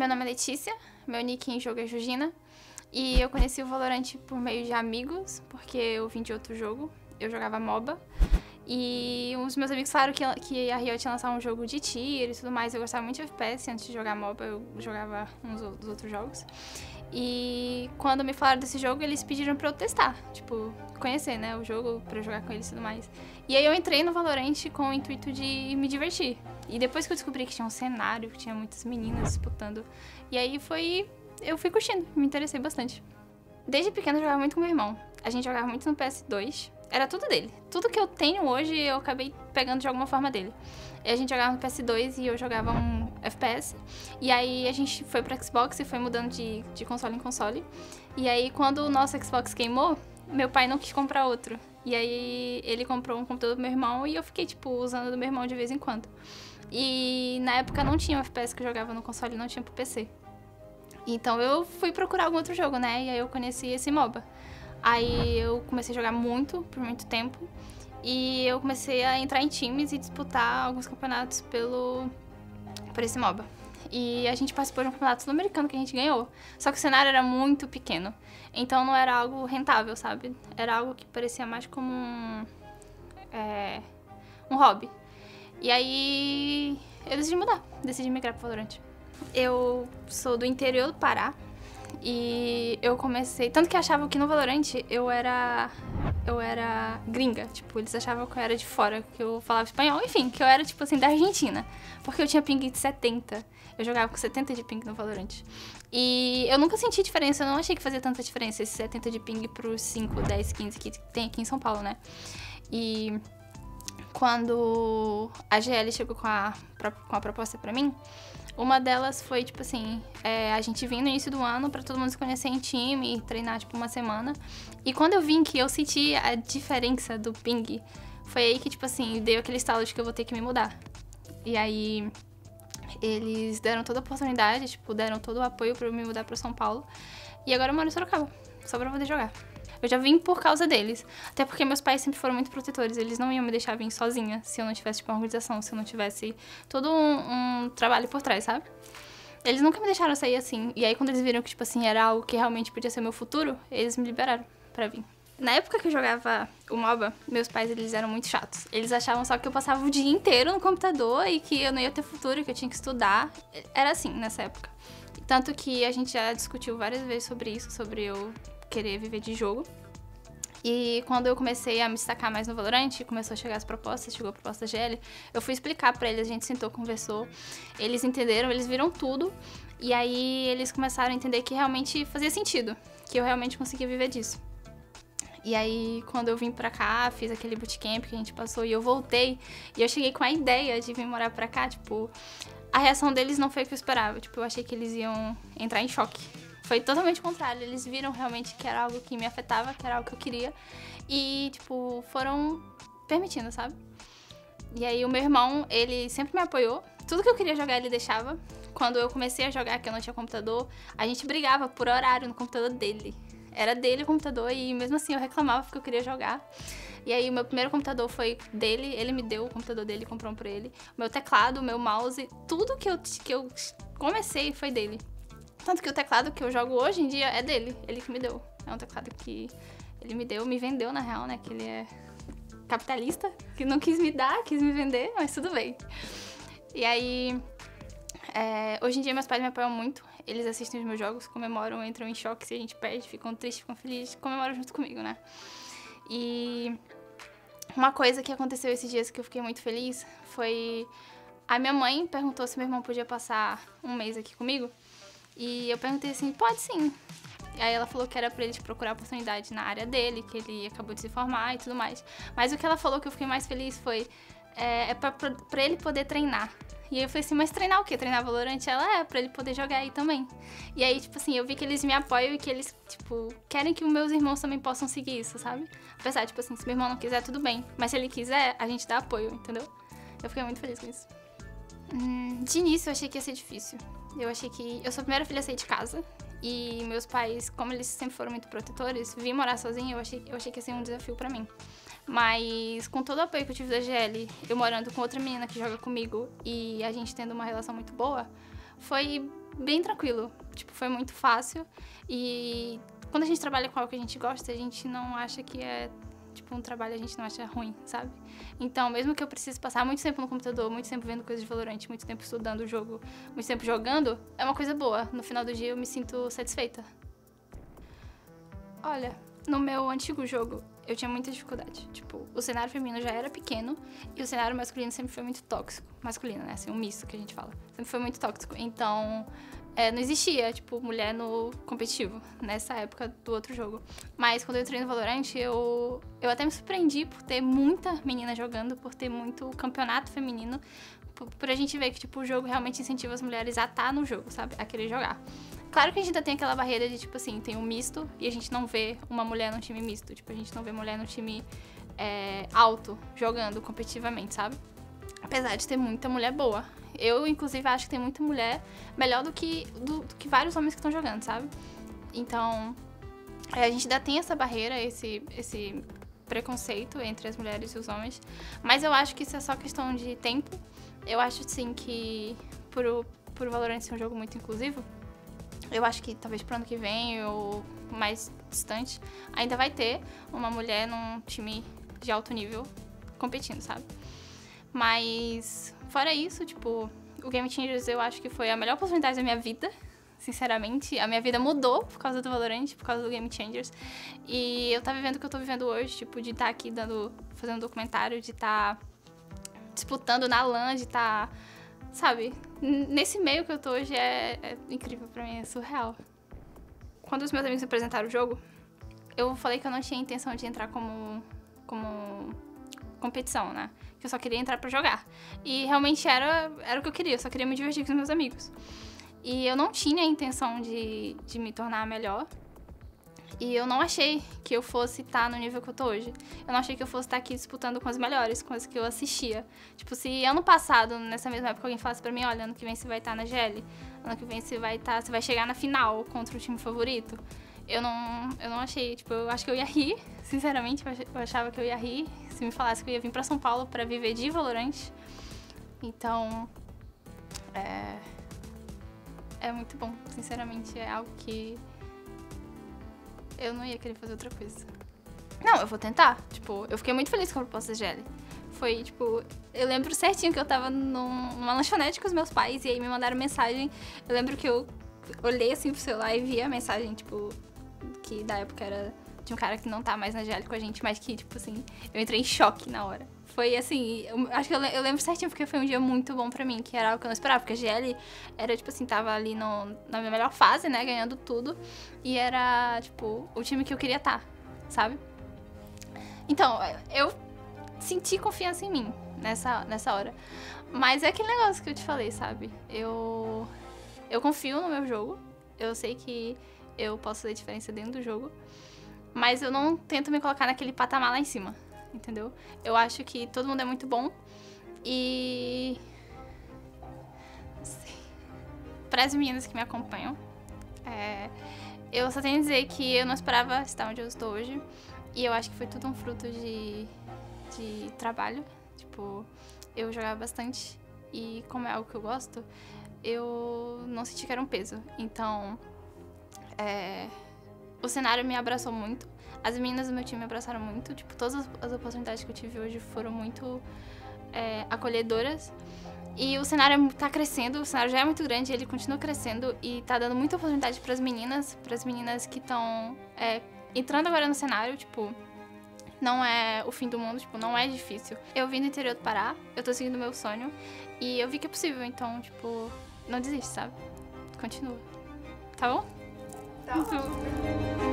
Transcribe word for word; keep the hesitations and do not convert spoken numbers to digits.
meu nome é Letícia, meu nick em jogo é Jujina. E eu conheci o Valorant por meio de amigos, porque eu vim de outro jogo. Eu jogava MOBA. E os meus amigos falaram que, que a Riot ia lançar um jogo de tiro e tudo mais. Eu gostava muito de F P S, antes de jogar MOBA eu jogava uns dos outros jogos. E quando me falaram desse jogo, eles pediram pra eu testar, tipo, conhecer, né, o jogo, pra eu jogar com eles e tudo mais. E aí eu entrei no Valorant com o intuito de me divertir. E depois que eu descobri que tinha um cenário, que tinha muitas meninas disputando, e aí foi... eu fui curtindo, me interessei bastante. Desde pequena eu jogava muito com meu irmão. A gente jogava muito no P S dois. Era tudo dele. Tudo que eu tenho hoje eu acabei pegando de alguma forma dele. E a gente jogava no P S dois e eu jogava um F P S. E aí a gente foi pro Xbox e foi mudando de, de console em console. E aí quando o nosso Xbox queimou, meu pai não quis comprar outro. E aí ele comprou um computador do meu irmão e eu fiquei, tipo, usando do meu irmão de vez em quando. E na época não tinha o F P S que eu jogava no console, não tinha pro P C. Então eu fui procurar algum outro jogo, né? E aí eu conheci esse MOBA. Aí eu comecei a jogar muito, por muito tempo. E eu comecei a entrar em times e disputar alguns campeonatos pelo, por esse MOBA. E a gente participou de um campeonato sul-americano que a gente ganhou. Só que o cenário era muito pequeno. Então não era algo rentável, sabe? Era algo que parecia mais como um, é, um hobby. E aí eu decidi mudar, decidi migrar pro Valorant. Eu sou do interior do Pará e eu comecei... Tanto que achavam que no Valorant eu era... eu era gringa, tipo, eles achavam que eu era de fora, que eu falava espanhol, enfim, que eu era, tipo assim, da Argentina. Porque eu tinha ping de setenta, eu jogava com setenta de ping no Valorant. E eu nunca senti diferença, eu não achei que fazia tanta diferença esse setenta de ping pros cinco, dez, quinze que tem aqui em São Paulo, né? E quando a G L chegou com a, com a proposta pra mim, uma delas foi, tipo assim, é, a gente vinha no início do ano pra todo mundo se conhecer em time e treinar, tipo, uma semana. E quando eu vim que eu senti a diferença do ping, foi aí que, tipo assim, deu aquele estalo de que eu vou ter que me mudar. E aí, eles deram toda a oportunidade, tipo, deram todo o apoio pra eu me mudar pra São Paulo. E agora eu moro em Sorocaba, só pra poder jogar. Eu já vim por causa deles, até porque meus pais sempre foram muito protetores, eles não iam me deixar vir sozinha se eu não tivesse, tipo, uma organização, se eu não tivesse todo um, um trabalho por trás, sabe? Eles nunca me deixaram sair assim, e aí quando eles viram que, tipo assim, era algo que realmente podia ser meu futuro, eles me liberaram pra vir. Na época que eu jogava o MOBA, meus pais, eles eram muito chatos. Eles achavam só que eu passava o dia inteiro no computador e que eu não ia ter futuro, que eu tinha que estudar. Era assim, nessa época. Tanto que a gente já discutiu várias vezes sobre isso, sobre eu querer viver de jogo. E quando eu comecei a me destacar mais no Valorant, começou a chegar as propostas, chegou a proposta da G L, eu fui explicar pra eles, a gente sentou, conversou, eles entenderam, eles viram tudo, e aí eles começaram a entender que realmente fazia sentido, que eu realmente conseguia viver disso. E aí, quando eu vim pra cá, fiz aquele bootcamp que a gente passou e eu voltei, e eu cheguei com a ideia de vir morar pra cá, tipo, a reação deles não foi o que eu esperava, tipo, eu achei que eles iam entrar em choque. Foi totalmente o contrário, eles viram realmente que era algo que me afetava, que era algo que eu queria. E, tipo, foram permitindo, sabe? E aí o meu irmão, ele sempre me apoiou. Tudo que eu queria jogar, ele deixava. Quando eu comecei a jogar, que eu não tinha computador, a gente brigava por horário no computador dele. Era dele o computador e mesmo assim eu reclamava porque eu queria jogar. E aí o meu primeiro computador foi dele, ele me deu o computador dele, comprou um pra ele. O meu teclado, o meu mouse, tudo que eu, que eu comecei foi dele. Tanto que o teclado que eu jogo hoje em dia é dele, ele que me deu. É um teclado que ele me deu, me vendeu na real, né? Que ele é capitalista, que não quis me dar, quis me vender, mas tudo bem. E aí, é, hoje em dia meus pais me apoiam muito. Eles assistem os meus jogos, comemoram, entram em choque se a gente perde, ficam tristes, ficam felizes, comemoram junto comigo, né? E uma coisa que aconteceu esses dias que eu fiquei muito feliz foi... A minha mãe perguntou se meu irmão podia passar um mês aqui comigo. E eu perguntei assim, pode sim. E aí ela falou que era pra ele procurar oportunidade na área dele, que ele acabou de se formar e tudo mais. Mas o que ela falou que eu fiquei mais feliz foi, é, é pra, pra, pra ele poder treinar. E aí eu falei assim, mas treinar o quê? Treinar Valorant? Ela é, pra ele poder jogar aí também. E aí, tipo assim, eu vi que eles me apoiam e que eles, tipo, querem que os meus irmãos também possam seguir isso, sabe? Apesar, tipo assim, se meu irmão não quiser, tudo bem. Mas se ele quiser, a gente dá apoio, entendeu? Eu fiquei muito feliz com isso. Hum, de início eu achei que ia ser difícil. Eu achei que... Eu sou a primeira filha a sair de casa. E meus pais, como eles sempre foram muito protetores, vim morar sozinha, eu achei, eu achei que ia ser um desafio pra mim. Mas com todo o apoio que eu tive da G L, eu morando com outra menina que joga comigo e a gente tendo uma relação muito boa, foi bem tranquilo. Tipo, foi muito fácil. E quando a gente trabalha com algo que a gente gosta, a gente não acha que é, tipo, um trabalho a gente não acha ruim, sabe? Então, mesmo que eu precise passar muito tempo no computador, muito tempo vendo coisas de Valorant, muito tempo estudando o jogo, muito tempo jogando, é uma coisa boa. No final do dia, eu me sinto satisfeita. Olha, no meu antigo jogo, eu tinha muita dificuldade. Tipo, o cenário feminino já era pequeno e o cenário masculino sempre foi muito tóxico. Masculino, né? Assim, um misto que a gente fala. Sempre foi muito tóxico. Então, é, não existia, tipo, mulher no competitivo nessa época do outro jogo. Mas quando eu entrei no Valorant, eu, eu até me surpreendi por ter muita menina jogando, por ter muito campeonato feminino, por, por a gente ver que, tipo, o jogo realmente incentiva as mulheres a estar no jogo, sabe? A querer jogar. Claro que a gente ainda tem aquela barreira de, tipo assim, tem um misto e a gente não vê uma mulher num time misto. Tipo, a gente não vê mulher no time é, alto, jogando competitivamente, sabe? Apesar de ter muita mulher boa. Eu, inclusive, acho que tem muita mulher melhor do que, do, do que vários homens que estão jogando, sabe? Então, é, a gente ainda tem essa barreira, esse, esse preconceito entre as mulheres e os homens. Mas eu acho que isso é só questão de tempo. Eu acho, sim, que por o, por o Valorant ser um jogo muito inclusivo, eu acho que talvez pro ano que vem ou mais distante, ainda vai ter uma mulher num time de alto nível competindo, sabe? Mas, fora isso, tipo, o Game Changers eu acho que foi a melhor oportunidade da minha vida, sinceramente. A minha vida mudou por causa do Valorant, por causa do Game Changers. E eu tá vivendo o que eu tô vivendo hoje, tipo, de estar tá aqui dando, fazendo um documentário, de estar tá disputando na LAN, de estar... Tá, sabe, nesse meio que eu tô hoje é, é incrível pra mim, é surreal. Quando os meus amigos me apresentaram o jogo, eu falei que eu não tinha intenção de entrar como, como competição, né? Que eu só queria entrar pra jogar. E realmente era, era o que eu queria, eu só queria me divertir com os meus amigos. E eu não tinha a intenção de, de me tornar melhor. E eu não achei que eu fosse estar no nível que eu tô hoje. Eu não achei que eu fosse estar aqui disputando com as melhores, com as que eu assistia. Tipo, se ano passado, nessa mesma época, alguém falasse pra mim, olha, ano que vem você vai estar na G L, ano que vem você vai estar, você vai chegar na final contra o time favorito, eu não, eu não achei, tipo, eu acho que eu ia rir, sinceramente, eu achava que eu ia rir se me falasse que eu ia vir pra São Paulo pra viver de Valorant. Então, é, é muito bom, sinceramente, é algo que eu não ia querer fazer outra coisa. Não, eu vou tentar. Tipo, eu fiquei muito feliz com a proposta da G L. Foi, tipo, eu lembro certinho que eu tava num, numa lanchonete com os meus pais e aí me mandaram mensagem. Eu lembro que eu olhei assim pro celular e vi a mensagem, tipo, que da época era de um cara que não tá mais na G L com a gente, mas que, tipo assim, eu entrei em choque na hora. Foi assim, eu, acho que eu, eu lembro certinho porque foi um dia muito bom pra mim, que era algo que eu não esperava, porque a G L era, tipo assim, tava ali no, na minha melhor fase, né, ganhando tudo, e era, tipo, o time que eu queria estar, sabe? Então, eu senti confiança em mim nessa, nessa hora, mas é aquele negócio que eu te falei, sabe? Eu, eu confio no meu jogo, eu sei que eu posso fazer diferença dentro do jogo, mas eu não tento me colocar naquele patamar lá em cima. Entendeu? Eu acho que todo mundo é muito bom e... não sei. Para as meninas que me acompanham, é... eu só tenho a dizer que eu não esperava estar onde eu estou hoje e eu acho que foi tudo um fruto de, de trabalho. Tipo, eu jogava bastante e como é algo que eu gosto, eu não senti que era um peso. Então, é... o cenário me abraçou muito. As meninas do meu time me abraçaram muito. Tipo, todas as oportunidades que eu tive hoje foram muito é, acolhedoras. E o cenário tá crescendo, o cenário já é muito grande, ele continua crescendo e tá dando muita oportunidade pras meninas, pras meninas que estão é, entrando agora no cenário, tipo, não é o fim do mundo, tipo, não é difícil. Eu vim do interior do Pará, eu tô seguindo o meu sonho e eu vi que é possível, então, tipo, não desiste, sabe? Continua. Tá bom? Tá bom.